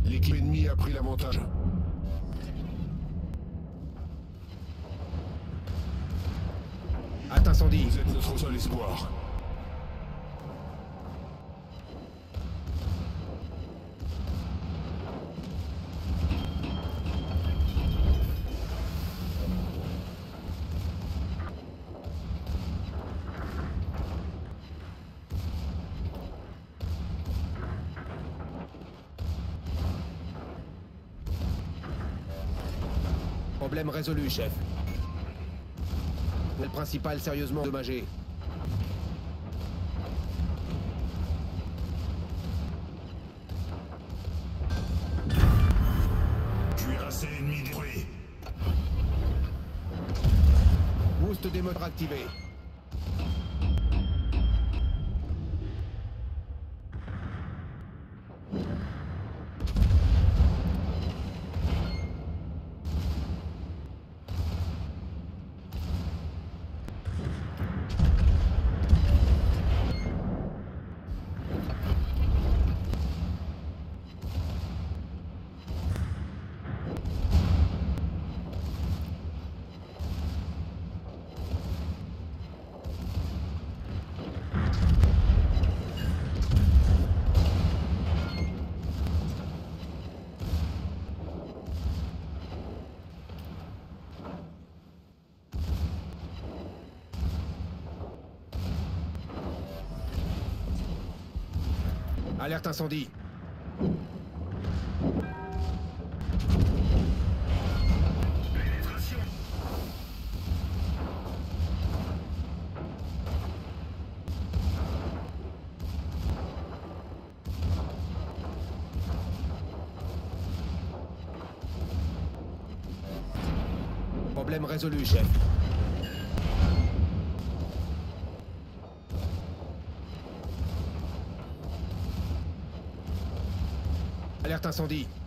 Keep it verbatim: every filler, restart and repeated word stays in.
L'équipe ennemie a pris l'avantage. Hâte incendie. Vous êtes notre seul espoir. Problème résolu, chef. Le principal sérieusement endommagé. Cuirassé ennemi détruit. Boost des moteurs activé. Alerte incendie. Pénétration. Problème résolu, chef. Alerte incendie.